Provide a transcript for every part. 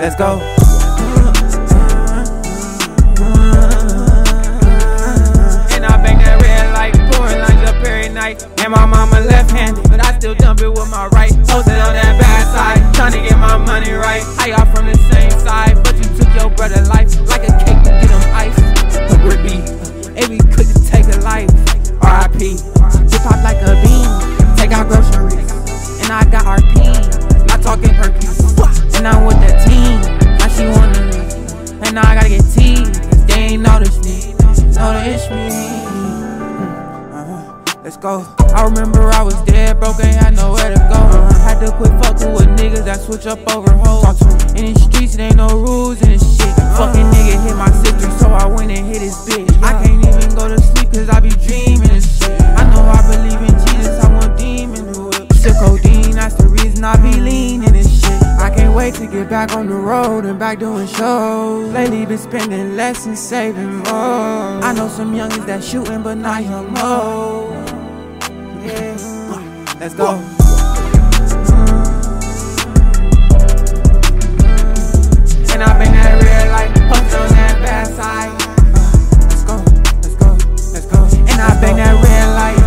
Let's go. And I bang that red light, pouring lines up every night. And my mama left-handed, but I still dump it with my right. Posted on that bad side, trying to get my money right. I got from the same side, but you took your brother's life. Like a cake, you get them ice. Would be, it be quick to take a life. R.I.P. Zip pop like a bean, take out groceries. And I got RP, not talking perkies. And I'm with that team, now she wanna leave. And now I gotta get teased, they ain't noticed me. Notice me. Let's go. I remember I was dead broke, ain't had nowhere to go. Had to quit fucking with niggas that switch up over hoes. In the streets, it ain't no rules in this shit. Fucking nigga hit my sister, so I went and hit his bitch. I can't even go to sleep cause I be dreaming this shit. I know I believe in Jesus, I want demon to whip. Still codeine, that's the reason I be leaning this shit. I can't wait to get back on the road and back doing shows. Lately been spending less and saving more. I know some youngins that shooting but not young mo. Yeah, let's go. And I been that red light, posted on that bad side. Let's go, let's go, let's go. And I bang that red light.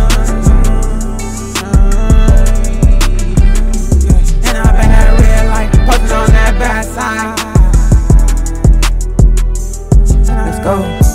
And I bang that red light, posted on that bad side. Let's go.